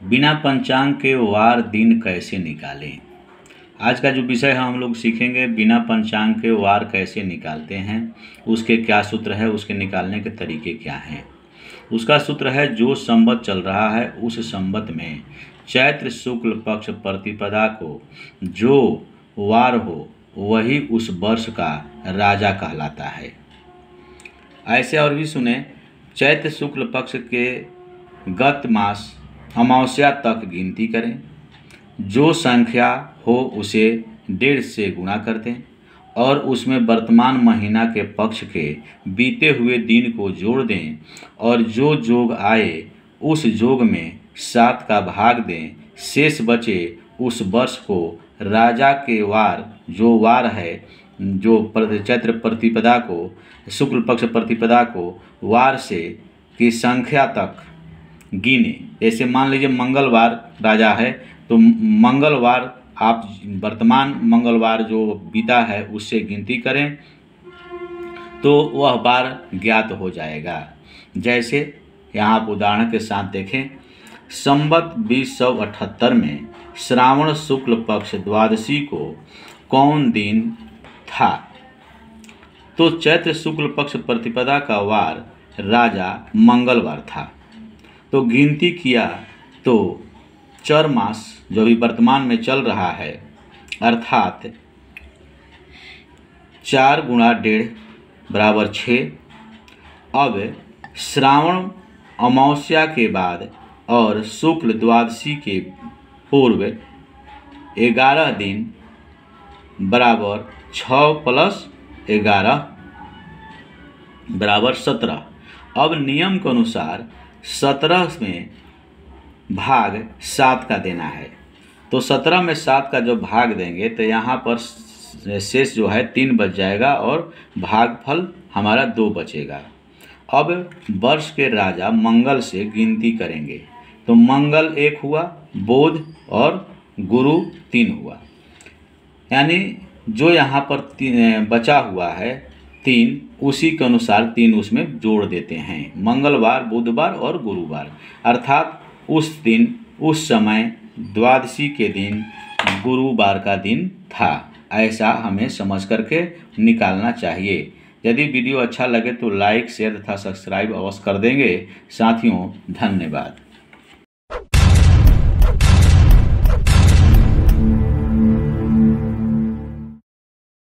बिना पंचांग के वार दिन कैसे निकालें। आज का जो विषय है हम लोग सीखेंगे बिना पंचांग के वार कैसे निकालते हैं, उसके क्या सूत्र है, उसके निकालने के तरीके क्या हैं। उसका सूत्र है जो संवत चल रहा है उस संवत में चैत्र शुक्ल पक्ष प्रतिपदा को जो वार हो वही उस वर्ष का राजा कहलाता है। ऐसे और भी सुने, चैत्र शुक्ल पक्ष के गत मास अमावस्या तक गिनती करें, जो संख्या हो उसे 1.5 से गुणा कर दें और उसमें वर्तमान महीना के पक्ष के बीते हुए दिन को जोड़ दें और जो जोग आए उस जोग में 7 का भाग दें। शेष बचे उस वर्ष को राजा के वार, जो वार है, जो चैत्र प्रतिपदा को, शुक्ल पक्ष प्रतिपदा को वार से की संख्या तक गिने। जैसे मान लीजिए मंगलवार राजा है तो मंगलवार आप वर्तमान मंगलवार जो बीता है उससे गिनती करें तो वह वार ज्ञात हो जाएगा। जैसे यहाँ आप उदाहरण के साथ देखें, संवत 2078 में श्रावण शुक्ल पक्ष द्वादशी को कौन दिन था, तो चैत्र शुक्ल पक्ष प्रतिपदा का वार राजा मंगलवार था। तो गिनती किया तो चर मास जो भी वर्तमान में चल रहा है अर्थात 4 गुणा 1.5 बराबर 6। अब श्रावण अमावस्या के बाद और शुक्ल द्वादशी के पूर्व 11 दिन बराबर 6 + 11 बराबर 17। अब नियम के अनुसार 17 में भाग 7 का देना है, तो 17 में 7 का जो भाग देंगे तो यहाँ पर शेष जो है 3 बच जाएगा और भागफल हमारा 2 बचेगा। अब वर्ष के राजा मंगल से गिनती करेंगे तो मंगल 1 हुआ, बुध और गुरु 3 हुआ, यानी जो यहाँ पर बचा हुआ है 3, उसी के अनुसार 3 उसमें जोड़ देते हैं, मंगलवार, बुधवार और गुरुवार। अर्थात उस दिन, उस समय द्वादशी के दिन गुरुवार का दिन था। ऐसा हमें समझ करके निकालना चाहिए। यदि वीडियो अच्छा लगे तो लाइक, शेयर तथा सब्सक्राइब अवश्य कर देंगे। साथियों, धन्यवाद।